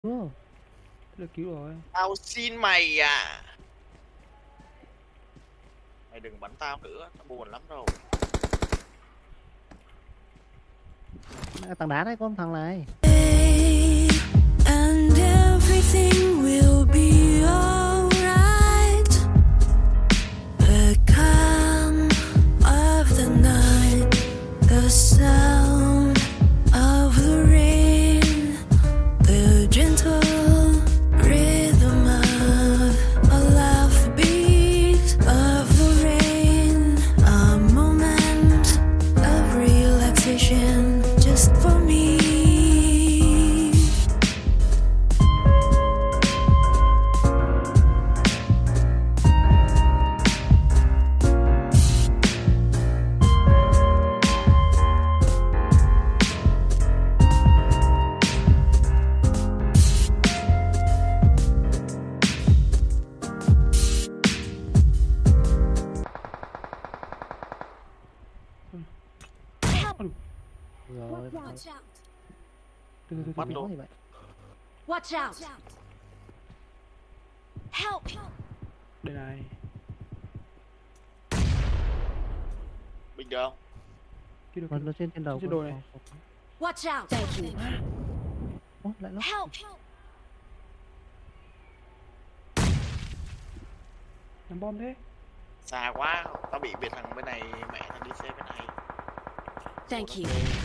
Thế là cứu rồi. Tao xin mày à. Mày đừng bắn tao nữa, tao buồn lắm rồi. Tảng đá đấy, có một thằng này. And everything will be alright. The calm of the night, the sound of the rain, the gentle rhythm of a laugh beat of the rain, a moment of relaxation just for me. Rồi. Watch out. Từ Bắt luôn. như vậy. Watch out. Help. Đây này. Bình được không? Kia Còn nó trên đầu. trên đồi này. Watch out. Thank you. Ô, lại nó. Help. Nhắm bom thế. Xa quá, tao bị biệt thằng bên này, mẹ thằng đi xe bên này. Thank you.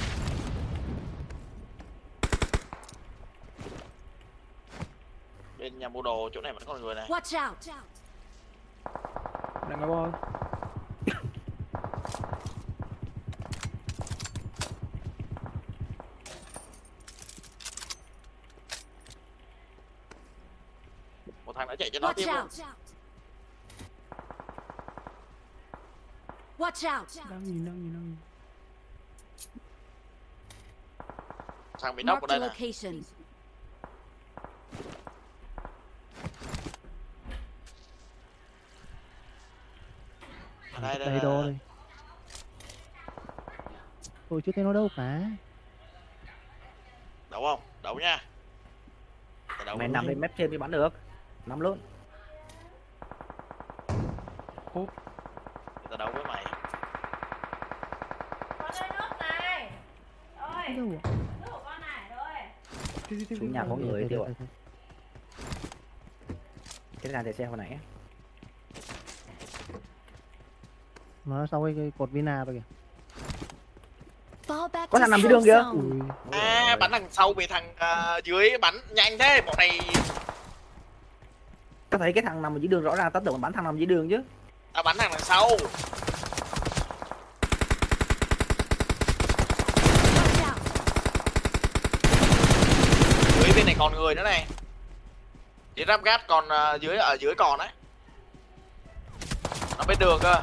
Bên nhà mua đồ chỗ này vẫn còn người này. Watch out. Đang ngắm bom. Một thằng đã chạy cho nó tiếp Watch luôn. out. Watch out. Đang nhìn. Thằng bị nóc ở Mark đây the nè. location. Đây Đầy đồ đây. Tôi chưa thấy nó đâu cả. Đậu không? Đậu nha. Đậu Mày nằm lên mép trên thì bắn được. Nằm luôn. Tao đấu với mày. Đâu ạ? Xuống nhà có người tiêu ạ. Thôi. Cái dàn để xe hồi nãy. Nó sau cái cột Vina rồi kìa. Fall back Có to thằng nằm dưới đường safe kìa. zone. Ui, À, bắn thằng sau bị thằng dưới bắn nhanh thế. Bọn này Tao thấy cái thằng nằm ở dưới đường rõ ràng, tao tưởng bắn thằng nằm dưới đường chứ. tao bắn thằng đằng sau. Watch out. Dưới bên này còn người nữa này. Dưới ráp gát còn dưới ở dưới còn đấy. Nó bên đường cơ,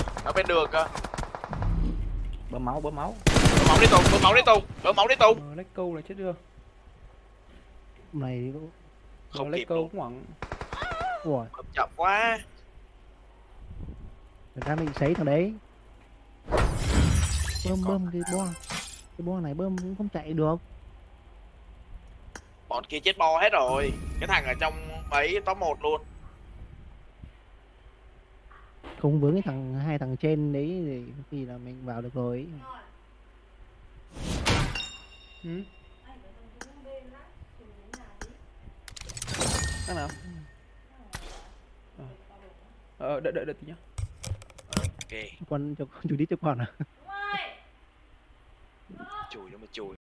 Bơm máu. Bơm máu đi Tùng, bơm máu đi Tùng. Lấy câu là chết chưa? này thì Không Lấy kịp câu luôn. cũng hoảng. ủa, Bơm chậm quá. người ta bị sấy thằng đấy. Bơm cái bo này bơm cũng không chạy được. Bọn kia chết bo hết rồi. Cái thằng ở trong ấy top 1 luôn. Cùng với cái hai thằng trên đấy thì là mình vào được rồi. Ừ. Đang nào? Đợi tí nhá. Ok. Còn chủ đi cho con à? Chùi cho mà chùi.